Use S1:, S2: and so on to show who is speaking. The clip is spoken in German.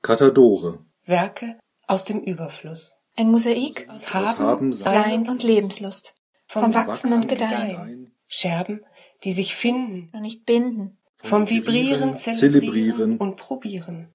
S1: CutADORE.
S2: Werke aus dem Überfluss.
S3: Ein Mosaik
S2: Aus
S3: aus
S2: Haben,
S3: Sein und Lebenslust. Vom Wachsen und Gedeihen.
S2: Scherben, die sich finden,
S3: Und nicht binden.
S2: vom Vibrieren, Zelebrieren und Probieren.